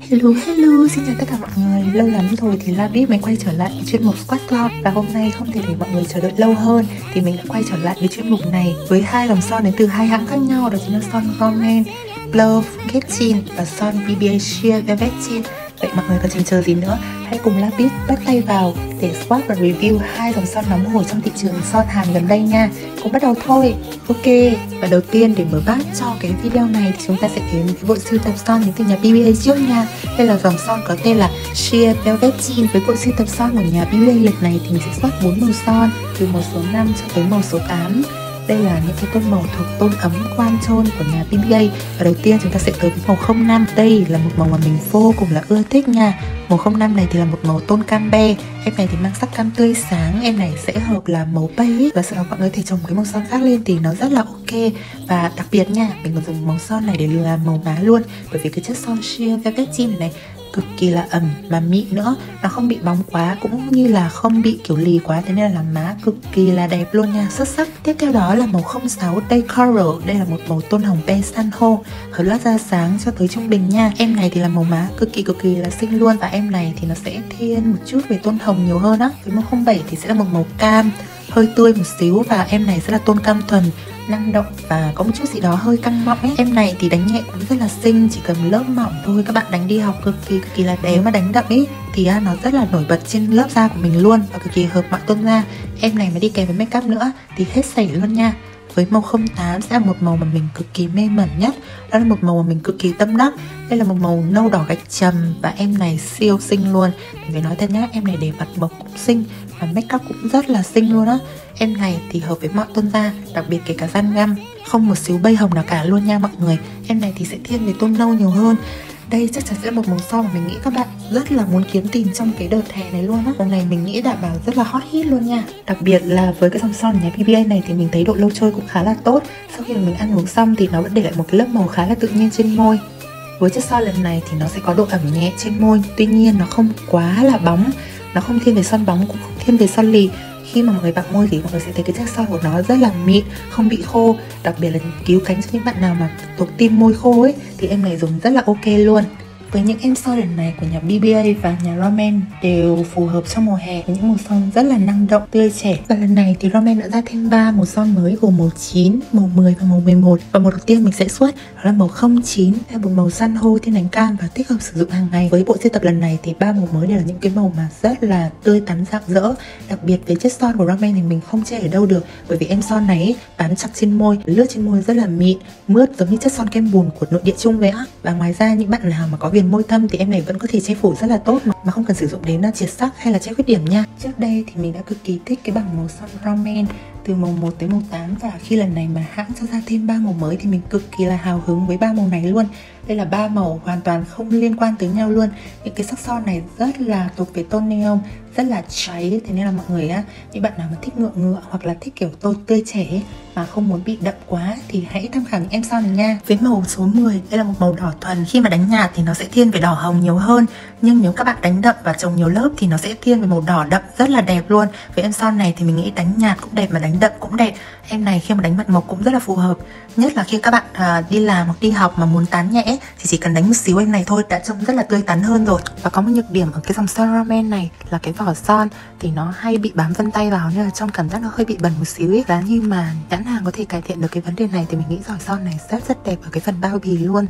Hello, xin chào tất cả mọi người. Lâu lắm rồi thì Labib mới quay trở lại với chuyên mục Squat Club. Và hôm nay không thể để mọi người chờ đợi lâu hơn thì mình đã quay trở lại với chuyên mục này với hai dòng son đến từ hai hãng khác nhau. Đó chính là son Roman Blur Kitchen và son BBA Sheer Velvet Jean. Vậy mọi người còn chần chờ gì nữa, hãy cùng Labib bắt tay vào để swatch và review hai dòng son nóng hổi trong thị trường son Hàn gần đây nha. Cùng bắt đầu thôi. Ok, và đầu tiên để mở bát cho cái video này thì chúng ta sẽ đến với bộ sưu tập son đến từ nhà BBA trước nha. Đây là dòng son có tên là Sheer Velvet Jean. Với bộ sưu tập son của nhà BBA lần này thì mình sẽ swatch 4 màu son từ màu số 5 cho tới màu số 8. Đây là những cái tông màu thuộc tông ấm quan trôn của nhà BBA. Và đầu tiên chúng ta sẽ tới với màu 05. Đây là một màu mà mình vô cùng là ưa thích nha. Màu 05 này thì là một màu tôn cam be. Em này thì mang sắc cam tươi sáng. Em này sẽ hợp là màu beige. Và sau đó mọi người thể trồng cái màu son khác lên thì nó rất là ok. Và đặc biệt nha, mình còn dùng màu son này để làm màu má luôn. Bởi vì cái chất son Sheer Velvet Jean này cực kỳ là ẩm mà mịn nữa, nó không bị bóng quá cũng như là không bị kiểu lì quá, thế nên là làm má cực kỳ là đẹp luôn nha, xuất sắc. Tiếp theo đó là màu 06 Day Coral. Đây là một màu tôn hồng be san hô, hơi lót da sáng cho tới trung bình nha. Em này thì là màu má cực kỳ là xinh luôn, và em này thì nó sẽ thiên một chút về tôn hồng nhiều hơn á. Với màu 07 thì sẽ là một màu cam hơi tươi một xíu, và em này sẽ là tôn cam thuần, năng động và có một chút gì đó hơi căng mọng ấy. Em này thì đánh nhẹ cũng rất là xinh, chỉ cần lớp mỏng thôi các bạn đánh đi học cực kỳ là đẹp. Nếu mà đánh đậm ấy thì nó rất là nổi bật trên lớp da của mình luôn và cực kỳ hợp mọi tôn da. Em này mà đi kèm với make up nữa thì hết sảy luôn nha. Với màu 08 sẽ là một màu mà mình cực kỳ mê mẩn nhất. Đó là một màu mà mình cực kỳ tâm đắc. Đây là một màu nâu đỏ gạch trầm và em này siêu xinh luôn. Mình phải nói thật nhá, em này để mặt mộc cũng xinh và make up cũng rất là xinh luôn á. Em này thì hợp với mọi tôn da, đặc biệt kể cả da ngăm, không một xíu bay hồng nào cả luôn nha mọi người. Em này thì sẽ thiên về tôn nâu nhiều hơn. Đây chắc chắn sẽ là một màu son mà mình nghĩ các bạn rất là muốn kiếm tìm trong cái đợt hè này luôn á. Màu này mình nghĩ đảm bảo rất là hot hit luôn nha. Đặc biệt là với cái dòng son nhà BBA này thì mình thấy độ lâu trôi cũng khá là tốt. Sau khi mà mình ăn uống xong thì nó vẫn để lại một cái lớp màu khá là tự nhiên trên môi. Với chất son lần này thì nó sẽ có độ ẩm nhẹ trên môi, tuy nhiên nó không quá là bóng. Nó không thiên về son bóng cũng không thiên về son lì. Khi mà mọi người bạc môi thì mọi người sẽ thấy cái chất son của nó rất là mịn, không bị khô. Đặc biệt là cứu cánh cho những bạn nào mà thuộc tim môi khô ấy thì em này dùng rất là ok luôn. Với những em son lần này của nhà BBA và nhà Roman đều phù hợp trong mùa hè với những màu son rất là năng động, tươi trẻ. Và lần này thì Roman đã ra thêm 3 màu son mới gồm màu 9, màu 10 và màu 11. Và màu đầu tiên mình sẽ swatch đó là màu 09, là một màu san hô thiên ánh cam và thích hợp sử dụng hàng ngày. Với bộ sưu tập lần này thì 3 màu mới đều là những cái màu mà rất là tươi tắn rạng rỡ. Đặc biệt về chất son của Roman thì mình không chê ở đâu được, bởi vì em son này bám chặt trên môi, lướt trên môi rất là mịn, mướt giống như chất son kem bùn của nội địa Trung vậy á. Và ngoài ra những bạn nào mà có viền môi thâm thì em này vẫn có thể che phủ rất là tốt mà không cần sử dụng đến triệt sắc hay là che khuyết điểm nha. Trước đây thì mình đã cực kỳ thích cái bảng màu son Roman từ màu 1 tới màu 8, và khi lần này mà hãng cho ra thêm 3 màu mới thì mình cực kỳ là hào hứng với 3 màu này luôn. Đây là 3 màu hoàn toàn không liên quan tới nhau luôn. Những cái sắc son này rất là thuộc về tôn neon, rất là cháy, thế nên là mọi người những bạn nào mà thích ngựa hoặc là thích kiểu tôn tươi trẻ mà không muốn bị đậm quá thì hãy tham khảo những em son này nha. Với màu số 10, đây là một màu đỏ thuần. Khi mà đánh nhạt thì nó sẽ thiên về đỏ hồng nhiều hơn, nhưng nếu các bạn đánh đậm và trồng nhiều lớp thì nó sẽ thiên về màu đỏ đậm rất là đẹp luôn. Với em son này thì mình nghĩ đánh nhạt cũng đẹp mà đánh đậm cũng đẹp. Em này khi mà đánh mặt mộc cũng rất là phù hợp, nhất là khi các bạn đi làm hoặc đi học mà muốn tán nhẹ thì chỉ cần đánh một xíu em này thôi đã trông rất là tươi tắn hơn rồi. Và có một nhược điểm ở cái dòng son Roman này là cái vỏ son thì nó hay bị bám vân tay vào, nên là trong cảm giác nó hơi bị bẩn một xíu ấy. Và nhưng mà nhãn hàng có thể cải thiện được cái vấn đề này thì mình nghĩ dòng son này rất đẹp ở cái phần bao bì luôn.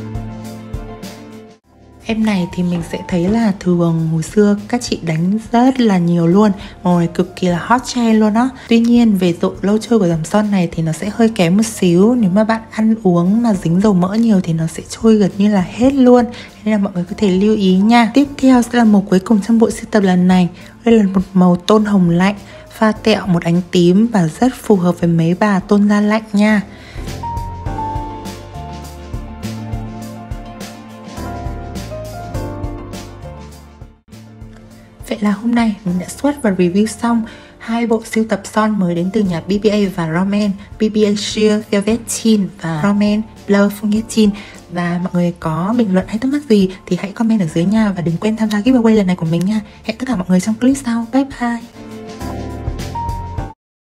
Em này thì mình sẽ thấy là thường hồi xưa các chị đánh rất là nhiều luôn. Màu này cực kỳ là hot trend luôn á. Tuy nhiên về độ lâu trôi của dòng son này thì nó sẽ hơi kém một xíu. Nếu mà bạn ăn uống mà dính dầu mỡ nhiều thì nó sẽ trôi gần như là hết luôn. Nên là mọi người có thể lưu ý nha. Tiếp theo sẽ là màu cuối cùng trong bộ sưu tập lần này. Đây là một màu tôn hồng lạnh, pha kẹo một ánh tím và rất phù hợp với mấy bà tôn da lạnh nha. Vậy là hôm nay mình đã swatch và review xong hai bộ sưu tập son mới đến từ nhà BBA và Roman, BBA Sheer Velvet Jean và Roman Blur Jean. Và mọi người có bình luận hay thắc mắc gì thì hãy comment ở dưới nha, và đừng quên tham gia giveaway lần này của mình nha. Hẹn tất cả mọi người trong clip sau. Bye bye.